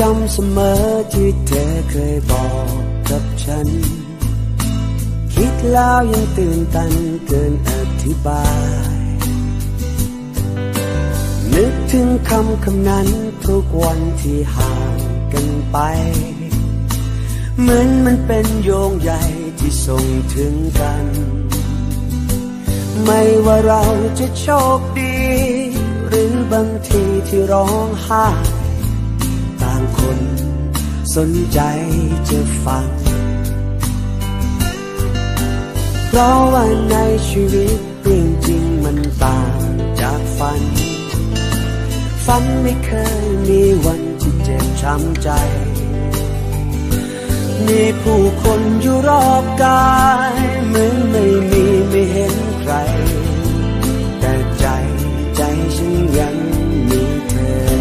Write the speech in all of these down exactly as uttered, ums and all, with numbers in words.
จำเสมอที่เธอเคยบอกกับฉันคิดแล้วยังตื่นตันเกินอธิบายนึกถึงคำคำนั้นทุกวันที่ห่างกันไปเหมือนมันเป็นโยงใยที่ส่งถึงกันไม่ว่าเราจะโชคดีหรือบางทีที่ร้องไห้ต่างคนสนใจจะฟังเพราะว่าในชีวิตเรื่องจริงมันต่างจากฝันฝันไม่เคยมีวันที่เจ็บช้ำใจมีผู้คนอยู่รอบกายเหมือนไม่มีไม่เห็นใครแต่ใจใจฉันยังมีเธอ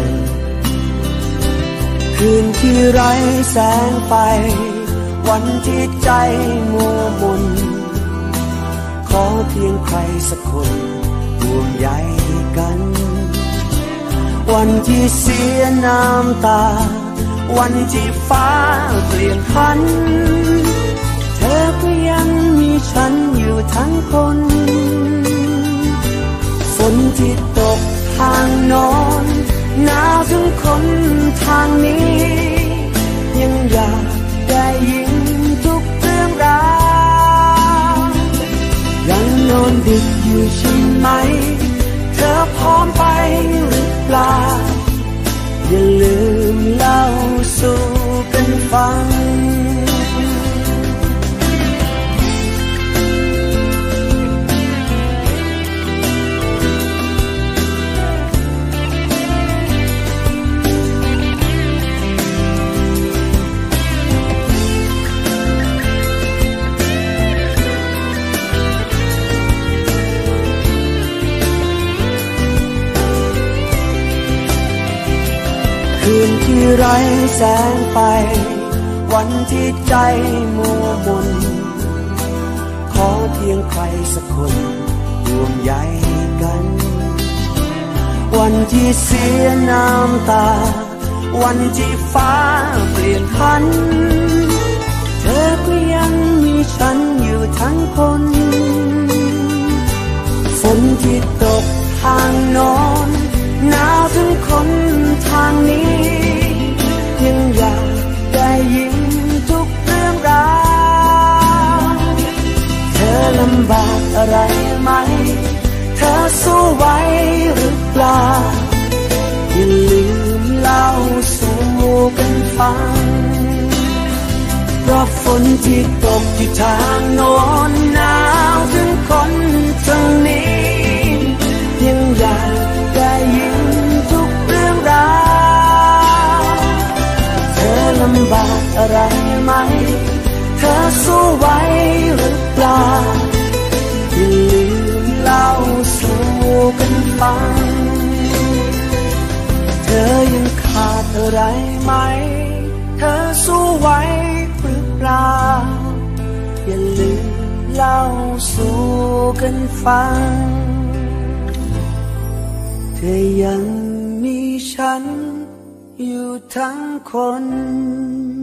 คืนที่ไร้แสงไฟวันที่ใจมัวมนขอเพียงใครสักคนห่วงใยกันวันที่เสียน้ำตาวันที่ฟ้าเปลี่ยนพันเธอก็ยังมีฉันอยู่ทั้งคนฝนที่ตกทางโน้นหนาวถึงคนทางนี้ยังอยากได้ยินทุกเรื่องราวยังนอนดึกอยู่ใช่ไหมเธอพร้อมไปหรือเปล่าอย่าลืมเล่าสู่กันฟังคืนที่ไร้แสงไฟวันที่ใจมัวมนขอเพียงใครสักคนห่วงใยกันวันที่เสียน้ำตาวันที่ฟ้าเปลี่ยนพันเธอก็ยังมีฉันอยู่ทั้งคนฝนที่ตกทางโน้นหนาวถึงคนทางนี้ยังอยากได้ยินทุกเรื่องราวเธอลำบากอะไรไหมเธอสู้ไหวหรือเปล่าอย่าลืมเล่าสู่กันฟังเพราะฝนที่ตกที่ทางโน้นหนาวถึงคนทางนี้ยังอยากได้ยินทุกเรื่องราวเธอลำบากอะไรไหมเธอสู้ไหวหรือเปล่าอย่าลืมเล่าสู่กันฟังเธอยังขาดอะไรไหมเธอสู้ไหวหรือเปล่าอย่าลืมเล่าสู่กันฟังเธอยังมีฉันอยู่ทั้งคน